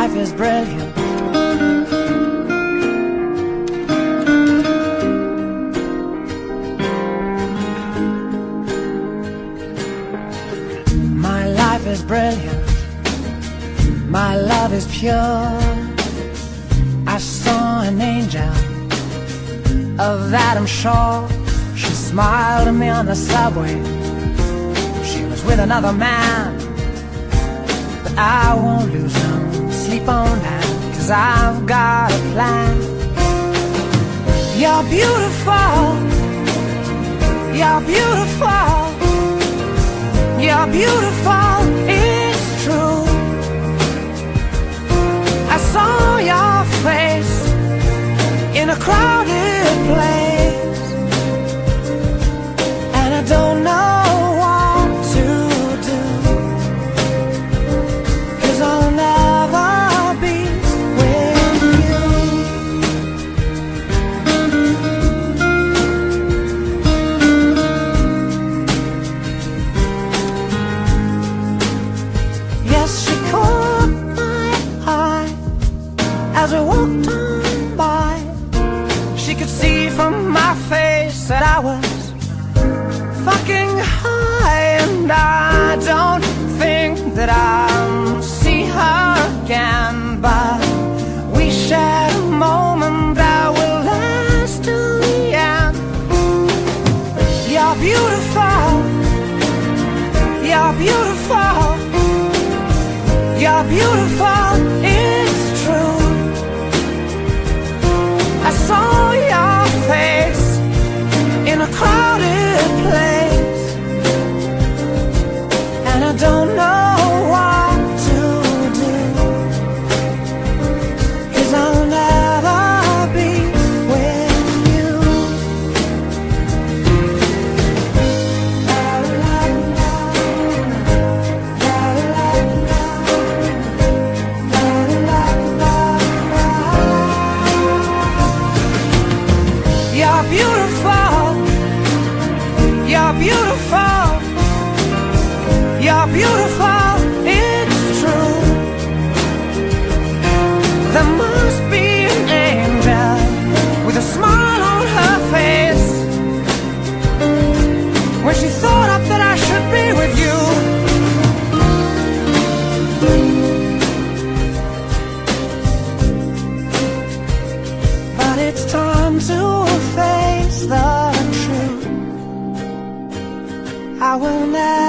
life is brilliant. My life is brilliant. My love is pure. I saw an angel, of that I'm sure. She smiled at me on the subway. She was with another man, but I won't lose no sleep on that, 'cause I've got a plan. You're beautiful. You're beautiful. You're beautiful, it's true. I saw your face in a crowded place, and I don't know what to do, 'cause I'll never be with you. Yes, she caught my eye as we walked on by. She could see from my face that I was fucking high, and I don't think that I'll see her again, but we shared a moment that will last till the end. You're beautiful. You're beautiful. You're beautiful, it's true. I saw your face in a crowded place, and I don't know what to do, 'cause I'll never be with you. You're beautiful. You're beautiful. You're beautiful, it's true. There must be an angel with a smile on her face when she thought up that I should be with you. But it's time to face the truth. I will never